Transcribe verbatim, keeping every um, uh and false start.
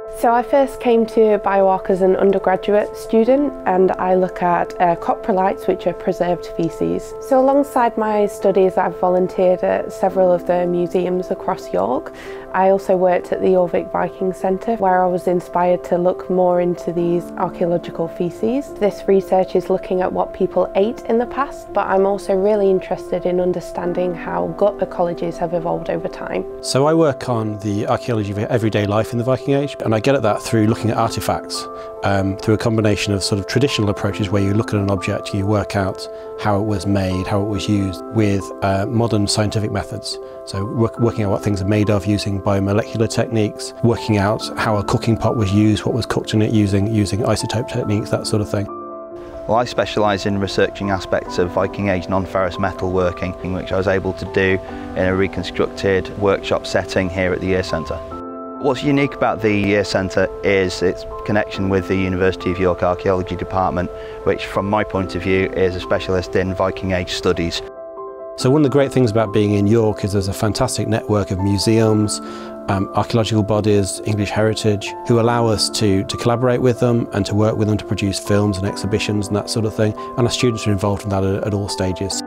So I first came to BioArCh as an undergraduate student, and I look at uh, coprolites, which are preserved faeces. So alongside my studies, I've volunteered at several of the museums across York. I also worked at the York Viking Centre, where I was inspired to look more into these archaeological faeces. This research is looking at what people ate in the past, but I'm also really interested in understanding how gut ecologies have evolved over time. So I work on the archaeology of everyday life in the Viking Age, and I get at that through looking at artefacts, um, through a combination of sort of traditional approaches where you look at an object, you work out how it was made, how it was used, with uh, modern scientific methods. So work, working out what things are made of using biomolecular techniques, working out how a cooking pot was used, what was cooked in it using, using isotope techniques, that sort of thing. Well, I specialise in researching aspects of Viking Age non-ferrous metalworking, which I was able to do in a reconstructed workshop setting here at the Year Centre. What's unique about the Year Centre is its connection with the University of York Archaeology Department, which from my point of view is a specialist in Viking Age studies. So one of the great things about being in York is there's a fantastic network of museums, um, archaeological bodies, English heritage, who allow us to, to collaborate with them and to work with them to produce films and exhibitions and that sort of thing. And our students are involved in that at, at all stages.